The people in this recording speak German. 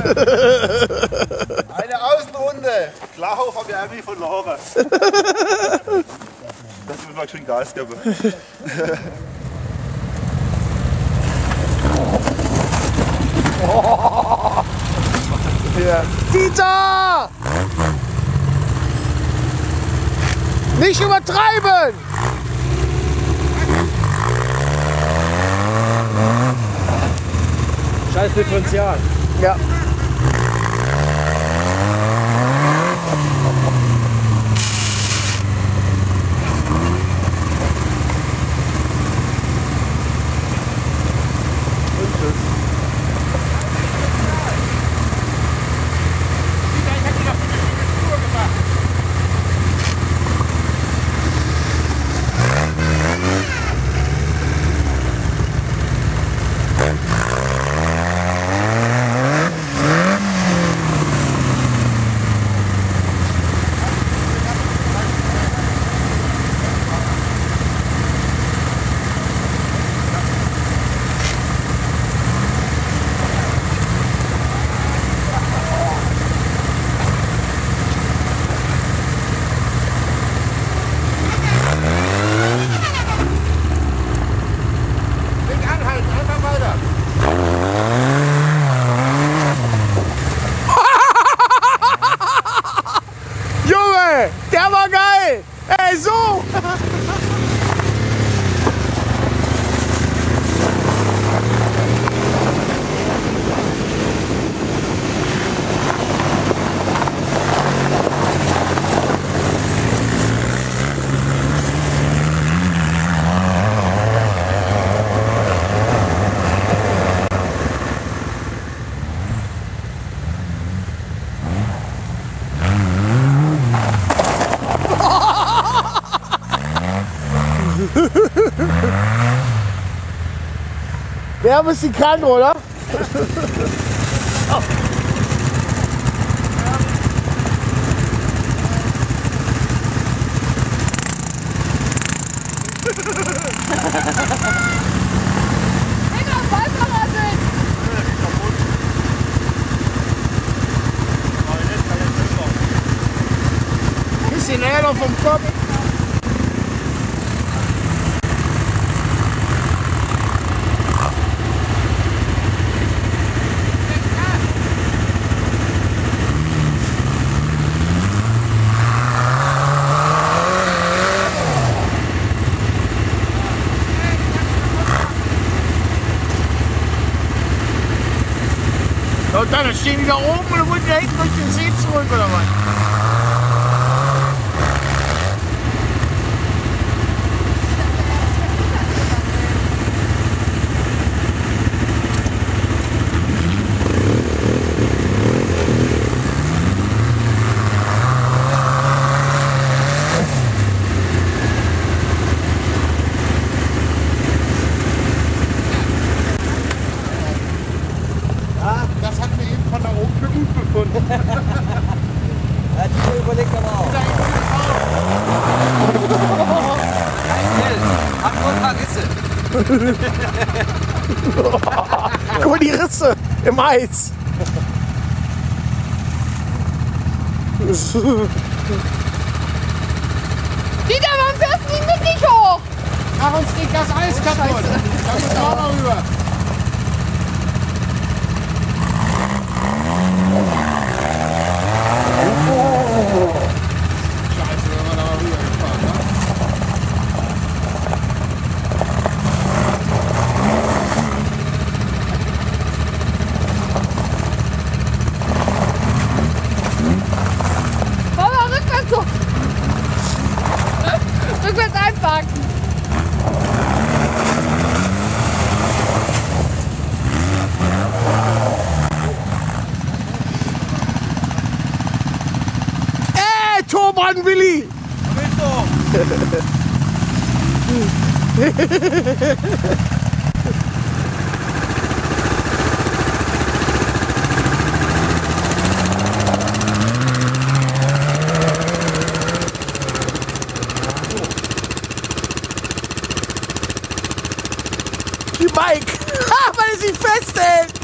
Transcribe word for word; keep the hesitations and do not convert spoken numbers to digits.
Eine Außenrunde. Klarhof habe ich eigentlich verloren. Das wird mal schön Gas geben. Oh. Ja. Dieter! Nicht übertreiben! Scheiß Differential. Ja. Der war geil! Ey, so! Wir haben es die krank, oder? Oh. Bisschen näher noch vom Kopf. Und dann stehen die da oben und dann wollen die da hinten durch den See zurück, oder was? Das hat mir eben von da oben für gut befunden. Ja, die überlegt aber auch. Hat nur ein paar Risse. Guck mal die Risse im Eis. Dieter, warum fährst du nicht mit nicht hoch? Mach uns nicht das Eis kaputt. Da müssen wir auch noch rüber. Scheiße, wenn wir da mal rüber gefahren, ne? Mach mal rückwärts so. Rückwärts einparken. Turban Willi! Willst du? Die Mike! Ah, weil er sich festhält!